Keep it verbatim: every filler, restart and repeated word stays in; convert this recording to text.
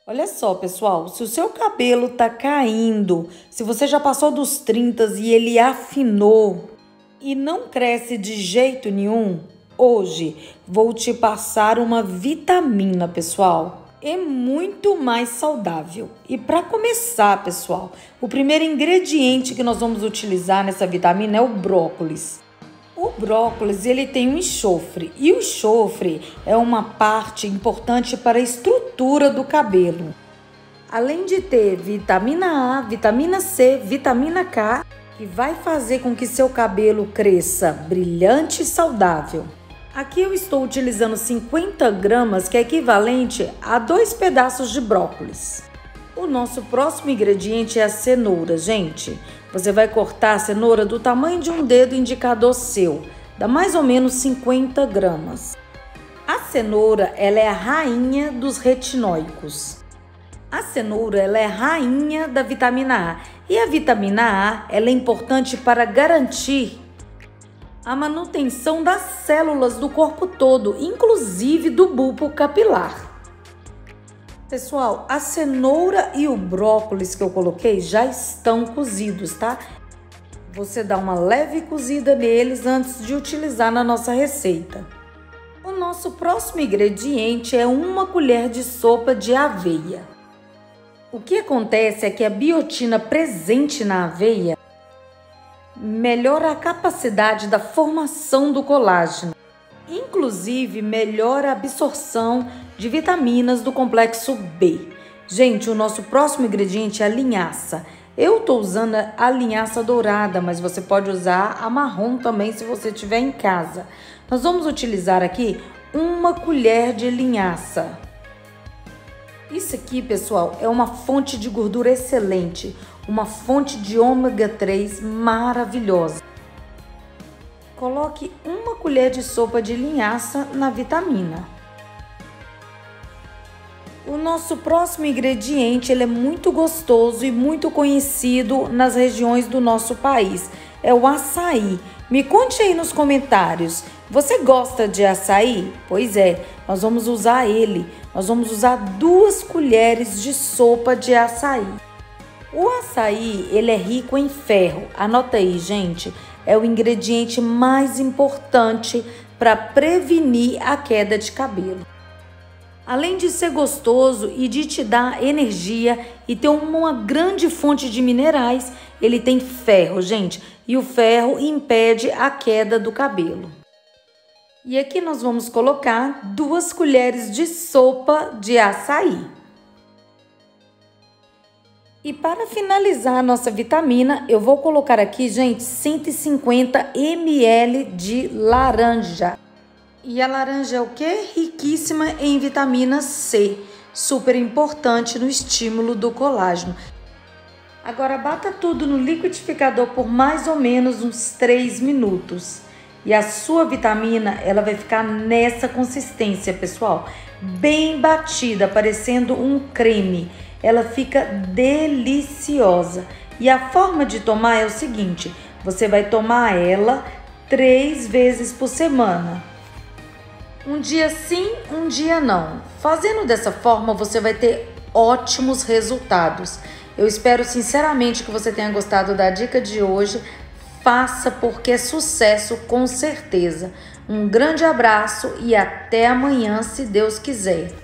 Olha só, pessoal, se o seu cabelo tá caindo, se você já passou dos trinta e ele afinou e não cresce de jeito nenhum, hoje vou te passar uma vitamina, pessoal. É muito mais saudável. E para começar, pessoal, o primeiro ingrediente que nós vamos utilizar nessa vitamina é o brócolis. O brócolis, ele tem um enxofre, e o enxofre é uma parte importante para a estrutura do cabelo. Além de ter vitamina A, vitamina C, vitamina K, que vai fazer com que seu cabelo cresça brilhante e saudável. Aqui eu estou utilizando cinquenta gramas, que é equivalente a dois pedaços de brócolis. O nosso próximo ingrediente é a cenoura, gente. Você vai cortar a cenoura do tamanho de um dedo indicador seu, dá mais ou menos cinquenta gramas. A cenoura, ela é a rainha dos retinóicos. A cenoura, ela é a rainha da vitamina A. E a vitamina A, ela é importante para garantir a manutenção das células do corpo todo, inclusive do bulbo capilar. Pessoal, a cenoura e o brócolis que eu coloquei já estão cozidos, tá? Você dá uma leve cozida neles antes de utilizar na nossa receita. O nosso próximo ingrediente é uma colher de sopa de aveia. O que acontece é que a biotina presente na aveia melhora a capacidade da formação do colágeno. Inclusive, melhora a absorção de vitaminas do complexo B. Gente, o nosso próximo ingrediente é a linhaça. Eu estou usando a linhaça dourada, mas você pode usar a marrom também se você tiver em casa. Nós vamos utilizar aqui uma colher de linhaça. Isso aqui, pessoal, é uma fonte de gordura excelente, uma fonte de ômega três maravilhosa. Coloque uma colher de sopa de linhaça na vitamina. O nosso próximo ingrediente, ele é muito gostoso e muito conhecido nas regiões do nosso país. É o açaí. Me conte aí nos comentários, você gosta de açaí? Pois é, nós vamos usar ele. Nós vamos usar duas colheres de sopa de açaí. O açaí, ele é rico em ferro. Anota aí, gente. É o ingrediente mais importante para prevenir a queda de cabelo. Além de ser gostoso e de te dar energia e ter uma grande fonte de minerais, ele tem ferro, gente. E o ferro impede a queda do cabelo. E aqui nós vamos colocar duas colheres de sopa de açaí. E para finalizar a nossa vitamina, eu vou colocar aqui, gente, cento e cinquenta mililitros de laranja. E a laranja é o quê? Riquíssima em vitamina C, super importante no estímulo do colágeno. Agora bata tudo no liquidificador por mais ou menos uns três minutos. E a sua vitamina, ela vai ficar nessa consistência, pessoal, bem batida, parecendo um creme. Ela fica deliciosa. E a forma de tomar é o seguinte: você vai tomar ela três vezes por semana. Um dia sim, um dia não. Fazendo dessa forma, você vai ter ótimos resultados. Eu espero sinceramente que você tenha gostado da dica de hoje. Faça, porque é sucesso com certeza. Um grande abraço e até amanhã, se Deus quiser.